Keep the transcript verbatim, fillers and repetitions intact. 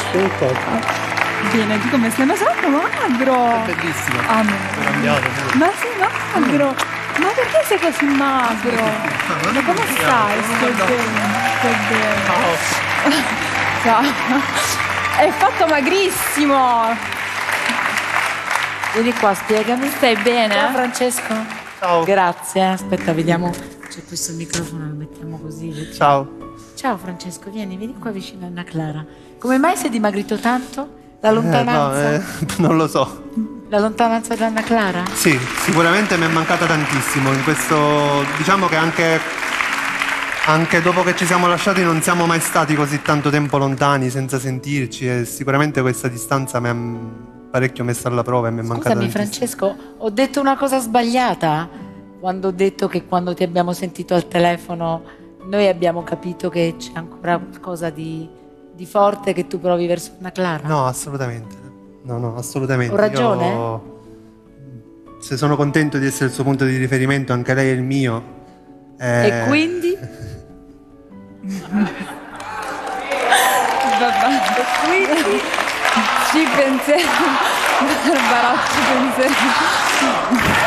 Che cosa? Bene, tu come stai? Ma sei magro! È bellissimo. Ah, no. È cambiato. Ma sei magro! Ma perché sei così magro? Ma come stai? Stai bene? Stai bene? Ciao. È fatto magrissimo! Vieni qua, spiegami. Stai bene? Ciao Francesco. Ciao. Grazie, aspetta, vediamo. C'è questo microfono, lo mettiamo così. Vedi? Ciao. Ciao Francesco, vieni, vieni qua vicino a Anna Clara. Come mai sei dimagrito tanto? La Eh, lontananza? no, eh, non lo so. La lontananza da Anna Clara? Sì, sicuramente mi è mancata tantissimo in questo. Diciamo che anche, anche dopo che ci siamo lasciati non siamo mai stati così tanto tempo lontani senza sentirci e sicuramente questa distanza mi ha parecchio messo alla prova e mi è mancata Scusami tantissimo. Francesco, ho detto una cosa sbagliata quando ho detto che quando ti abbiamo sentito al telefono noi abbiamo capito che c'è ancora qualcosa di, di forte che tu provi verso Anna Clara. No, assolutamente. No, no, assolutamente. Ho ragione? Io, se sono contento di essere il suo punto di riferimento, anche lei è il mio. Eh... E quindi? Vabbè. Ci penseremo. Barbara, ci penseremo.